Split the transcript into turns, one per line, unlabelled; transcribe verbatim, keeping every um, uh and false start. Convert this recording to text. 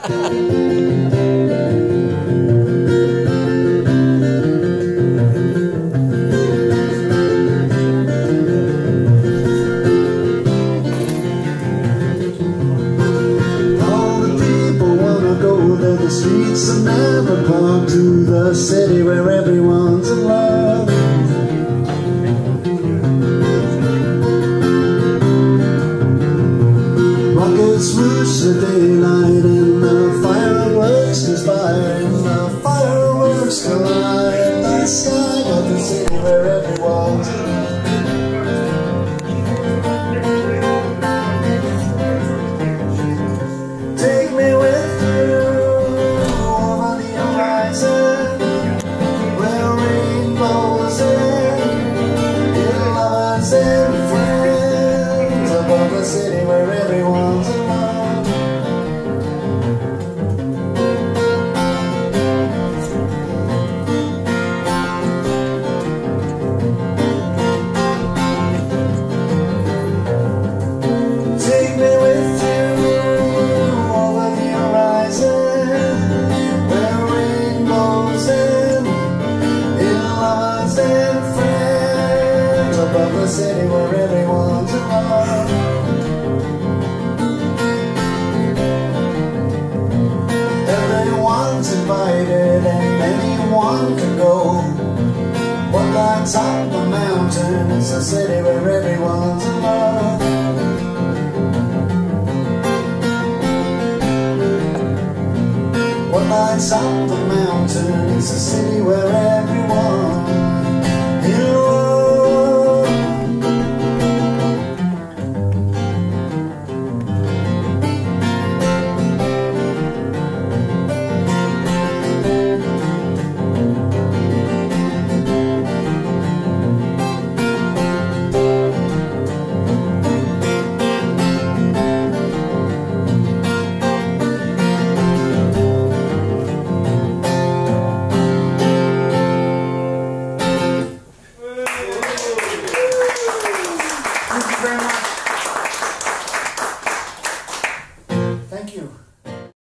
The streets have never come to the city where everyone's in love. Rockets swoosh the daylight and the fireworks conspire, and the fireworks collide. The sky of the city where everyone's in love. Take me with you over the horizon, where rainbows end, lovers and friends, above the city where everyone's in love. Take me with you over the horizon, where rainbows end, in lovers and friends, above the city where everyone's in love. Everyone's invited and anyone can go. What lights up the mountain is a city where everyone's in love. What lights up the mountain is a city where everyone